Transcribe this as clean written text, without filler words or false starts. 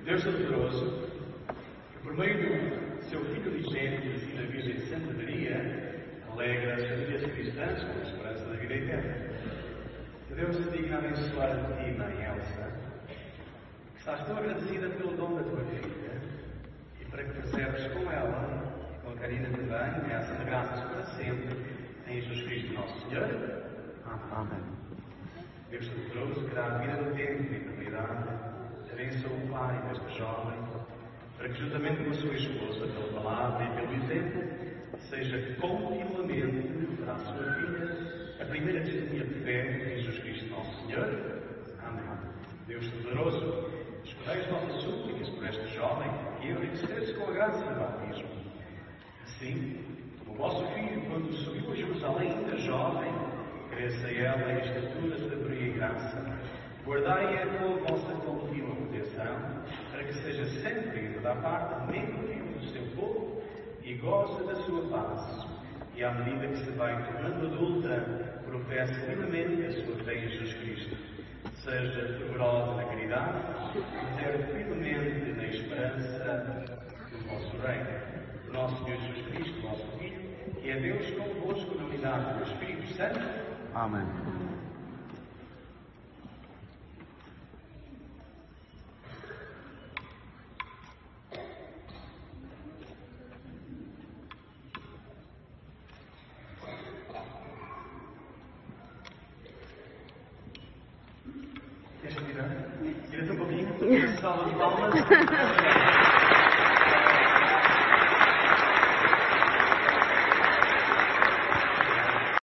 Deus Todo-Poderoso, que por meio do seu Filho unigênito e da Virgem Santa Maria, alegra as famílias cristãs com a esperança da vida eterna. Que Deus te digna abençoar a ti, Mãe Elsa, que estás tão agradecida pelo dom da tua filha, e para que preserves com ela, e com a Karina também, essas graças para sempre, em Jesus Cristo nosso Senhor. Amém. Deus Todo-Poderoso, que dá a vida no tempo e na eternidade, abençoa o pai deste jovem, para que, juntamente com a sua esposa, pela palavra e pelo exemplo, seja continuamente para a sua filha a primeira testemunha de fé em Jesus Cristo nosso Senhor. Amém. Deus Todo-Poderoso, escolhei as vossas súplicas por este jovem e enriquecer-se com a graça do batismo. Assim, o vosso filho, quando subiu a Jerusalém ainda jovem, cresça ela em estatura, sabedoria e graça. Guardai-a com a vossa contínua proteção, para que seja sempre em toda a parte membro vivo do seu povo e goze da sua paz. E à medida que se vai tornando adulta, professe firmemente a sua fé em Jesus Cristo. Seja fervorosa na caridade, e firmemente na esperança do vosso reino. O nosso Senhor Jesus Cristo, vosso Filho, que é Deus convosco na unidade do Espírito Santo. Amém. Queres tirar? Tira-te um pouquinho? Salva de palmas.